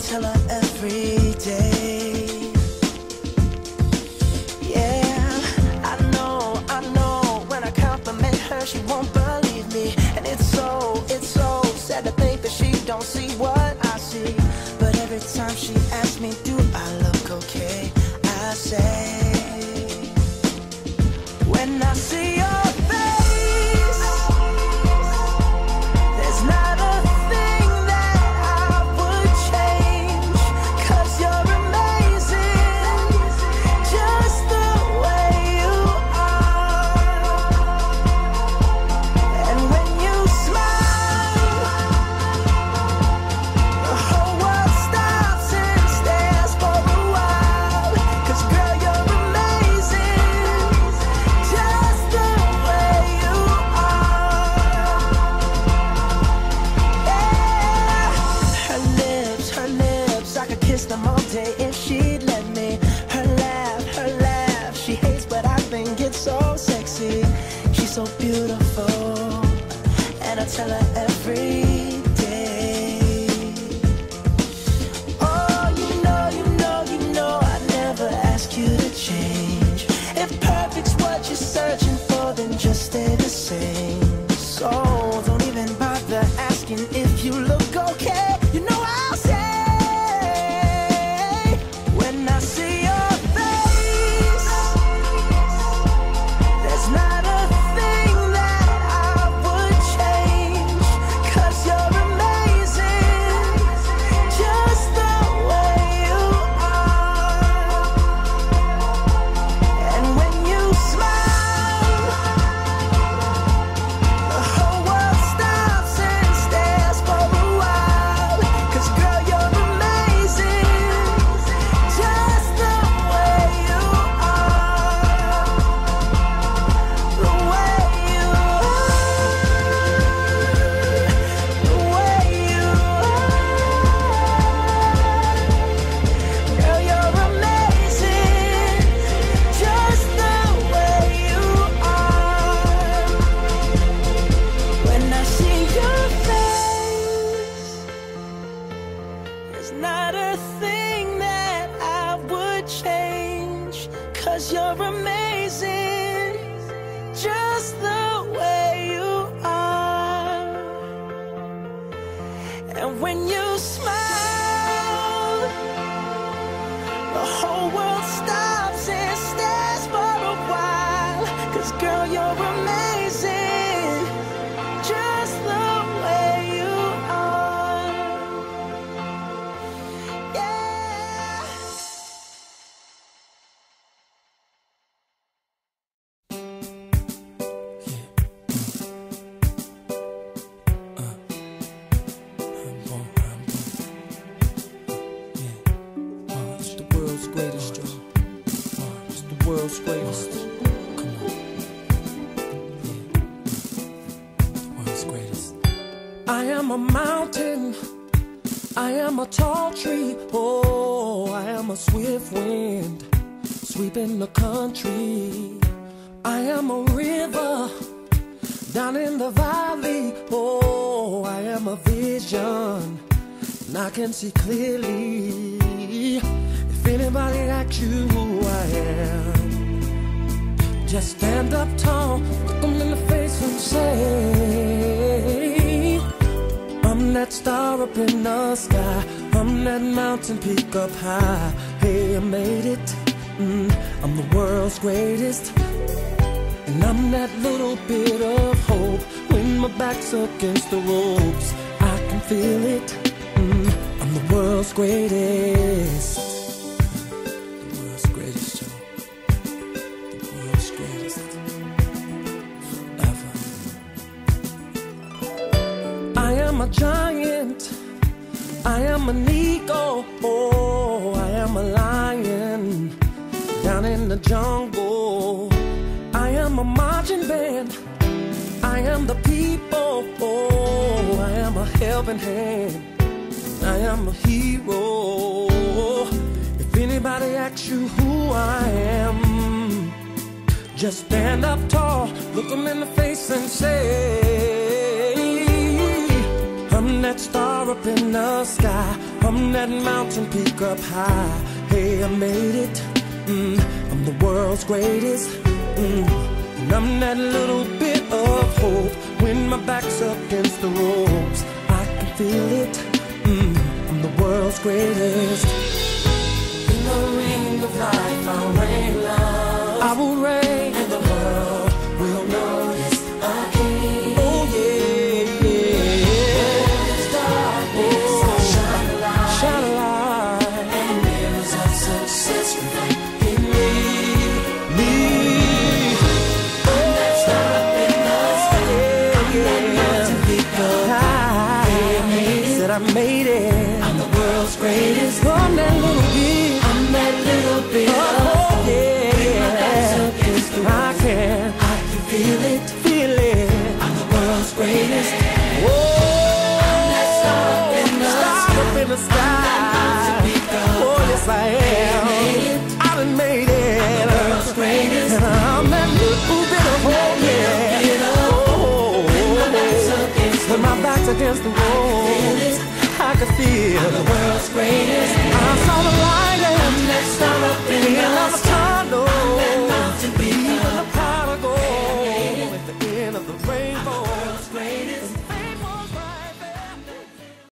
tell her every day. Yeah, I know, when I compliment her, she won't believe me. And it's so sad to think that she don't see what I see. But every time she asks me, do I look okay? I say, when I see your face, there's not a thing that I would change. 'Cause you're amazing, just the way you are. And when you smile, the whole world stops and stares for a while. 'Cause girl, you're amazing, just the way you are. Yeah. Her lips, I could kiss them all day if she'd let me. Her laugh, she hates, but I think it's so sexy. She's so beautiful, and I tell her every day. Oh, you know, I never ask you to change. If perfect's what you're searching for, then just stay the same. So don't even bother asking if you look okay. You know I'll say, when I see your face, there's not a thing that I would change. 'Cause you're amazing, just the way you are. And when you smile, the whole world stops and stares for a while. 'Cause girl, you're amazing, just the way you are. The way you are. The way you are. Girl, you're amazing, just the way you are. When I see your face, there's not a thing that I would change. 'Cause you're amazing, just the way you are. And when you smile, the whole world stops and stares for a while. 'Cause girl, you're amazing, just the way you are. Yeah. It's the world's greatest, Joe. It's the world's greatest. Come on. The world's greatest. I am a mountain. I am a tall tree. Oh, I am a swift wind sweeping the country. I am a river down in the valley. Oh, I am a vision, and I can see clearly. If anybody asks you who I am, just stand up tall, look them in the face and say, I'm that star up in the sky, I'm that mountain peak up high. Hey, I made it. I'm the world's greatest. And I'm that little bit of hope. When my back's against the ropes, I can feel it. I'm the world's greatest. The world's greatest, Joe. The world's greatest. Ever. I am a giant. I am an eagle. Oh, I am a lion down in the jungle. I am a marching band. I am the people. Oh, I am a helping hand. I am a hero. If anybody asks you who I am, just stand up tall, look them in the face and say, I'm that star up in the sky, I'm From that mountain peak up high, hey, I made it. I'm the world's greatest. And I'm that little bit of hope when my back's up against the ropes. I can feel it. I'm the world's greatest. In the ring of life, I'll reign love. I will reign, and the world will notice a king. Oh yeah, yeah. Darkness, shine a light, shine a light, and mirrors of success reflect in me. I'm that star up in the sky. I'm that mountain peak up high. Said I made it. I'm the world's greatest. I'm that little bit. I'm that little bit. Oh yeah. I can feel it, feel it. I'm the world's greatest. Whoa, I'm that star up in the sky. Oh yes I am. I done made it. I'm the world's greatest. And I'm that little bit of hope, yeah. Oh, when my back's against the wall, I can feel I'm the world's greatest.